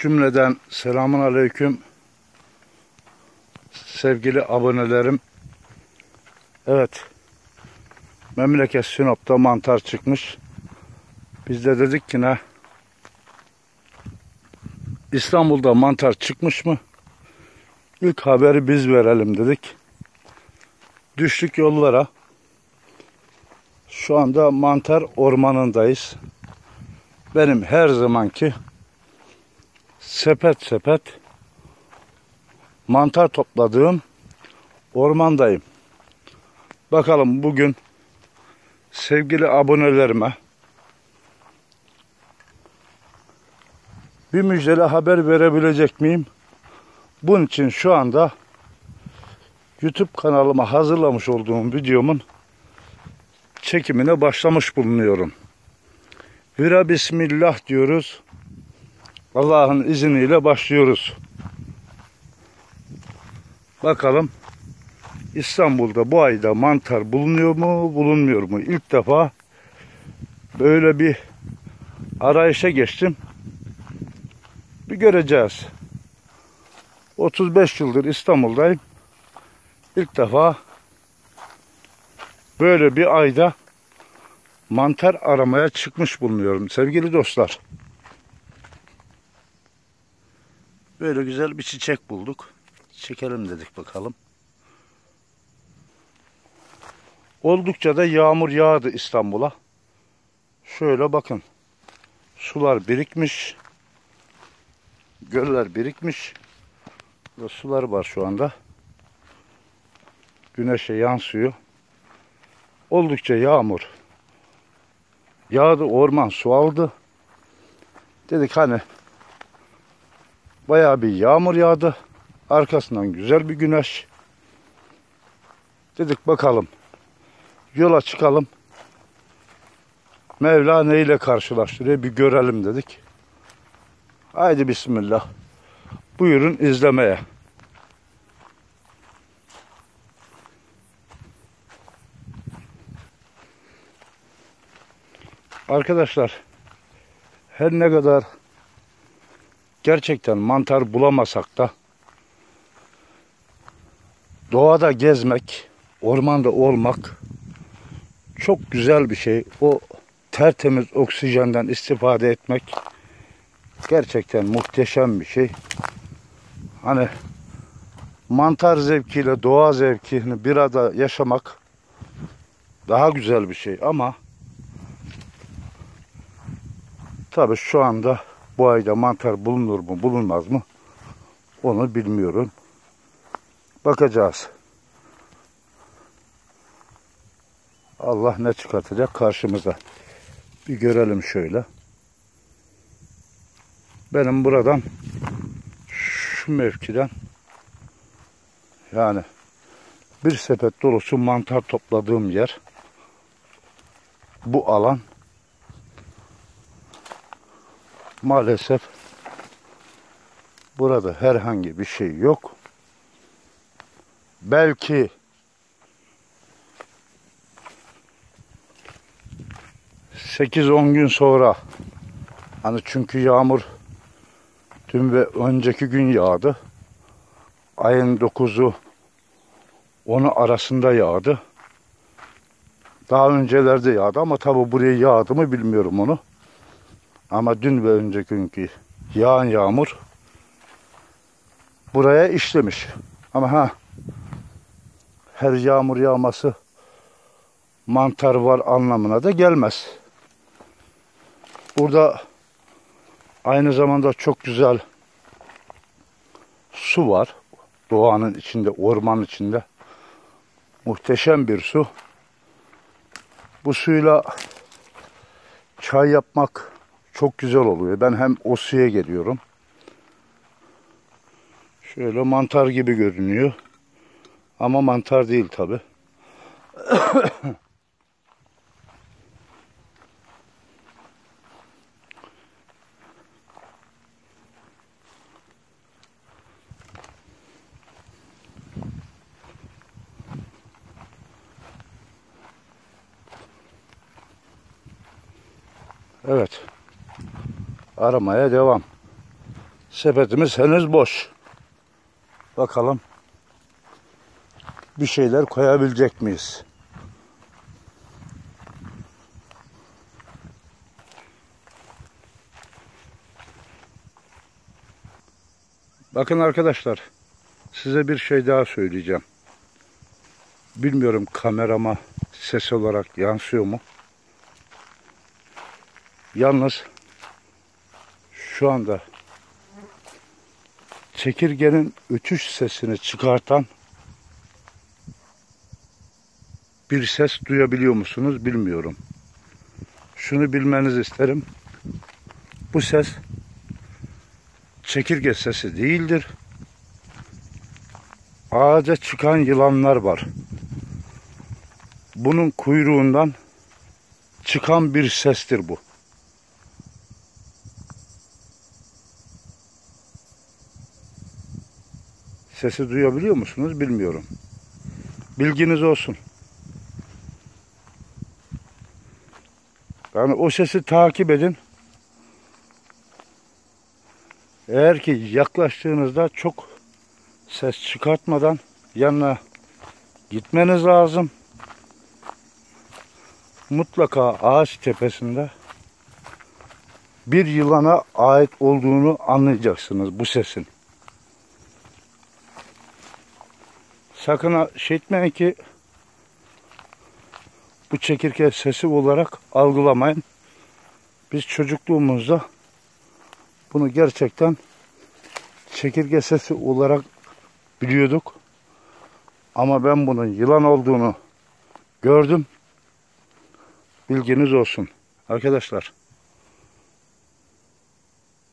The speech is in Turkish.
Cümleden selamun aleyküm sevgili abonelerim. Evet, memleket Sinop'ta mantar çıkmış. Biz de dedik ki ne? İstanbul'da mantar çıkmış mı? İlk haberi biz verelim dedik. Düştük yollara. Şu anda mantar ormanındayız. Benim her zamanki sepet sepet mantar topladığım ormandayım. Bakalım bugün sevgili abonelerime bir müjdeli haber verebilecek miyim? Bunun için şu anda YouTube kanalıma hazırlamış olduğum videomun çekimine başlamış bulunuyorum. Vira bismillah diyoruz. Allah'ın izniyle başlıyoruz. Bakalım İstanbul'da bu ayda mantar bulunuyor mu, bulunmuyor mu? İlk defa böyle bir arayışa geçtim. Bir göreceğiz. 35 yıldır İstanbul'dayım. İlk defa böyle bir ayda mantar aramaya çıkmış bulunuyorum sevgili dostlar. Böyle güzel bir çiçek bulduk. Çekelim dedik bakalım. Oldukça da yağmur yağdı İstanbul'a. Şöyle bakın. Sular birikmiş. Göller birikmiş. Burada sular var şu anda. Güneşe yansıyor. Oldukça yağmur yağdı, orman su aldı. Dedik hani bayağı bir yağmur yağdı. Arkasından güzel bir güneş. Dedik bakalım. Yola çıkalım. Mevla neyle karşılaştırıyor bir görelim dedik. Haydi bismillah. Buyurun izlemeye. Arkadaşlar, her ne kadar gerçekten mantar bulamasak da doğada gezmek, ormanda olmak çok güzel bir şey. O tertemiz oksijenden istifade etmek gerçekten muhteşem bir şey. Hani mantar zevkiyle doğa zevkini bir arada yaşamak daha güzel bir şey ama tabii şu anda bu ayda mantar bulunur mu bulunmaz mı onu bilmiyorum. Bakacağız. Allah ne çıkartacak karşımıza. Bir görelim şöyle. Benim buradan şu mevkiden yani bir sepet dolusu mantar topladığım yer bu alan. Maalesef burada herhangi bir şey yok. Belki ...8-10 gün sonra... ...hani çünkü yağmur... ...dün ve önceki gün yağdı. Ayın 9'u... ...10'u arasında yağdı. Daha öncelerde yağdı ama tabi buraya yağdı mı bilmiyorum onu. Ama dün ve önceki günkü yağan yağmur... ...buraya işlemiş. Ama her yağmur yağması... ...mantar var anlamına da gelmez. Burada aynı zamanda çok güzel su var. Doğanın içinde, ormanın içinde. Muhteşem bir su. Bu suyla çay yapmak çok güzel oluyor. Ben hem o suya geliyorum. Şöyle mantar gibi görünüyor. Ama mantar değil tabi. Evet. Aramaya devam. Sepetimiz henüz boş. Bakalım bir şeyler koyabilecek miyiz? Bakın arkadaşlar, size bir şey daha söyleyeceğim. Bilmiyorum kamerama ses olarak yansıyor mu? Yalnız şu anda çekirgenin ötüş sesini çıkartan bir ses duyabiliyor musunuz bilmiyorum. Şunu bilmenizi isterim. Bu ses çekirge sesi değildir. Ağaca çıkan yılanlar var. Bunun kuyruğundan çıkan bir sestir bu. Sesi duyabiliyor musunuz bilmiyorum. Bilginiz olsun. Yani o sesi takip edin. Eğer ki yaklaştığınızda çok ses çıkartmadan yanına gitmeniz lazım. Mutlaka ağaç tepesinde bir yılana ait olduğunu anlayacaksınız bu sesin. Sakın şey etmeyin ki bu çekirge sesi olarak algılamayın. Biz çocukluğumuzda bunu gerçekten çekirge sesi olarak biliyorduk. Ama ben bunun yılan olduğunu gördüm. Bilginiz olsun arkadaşlar.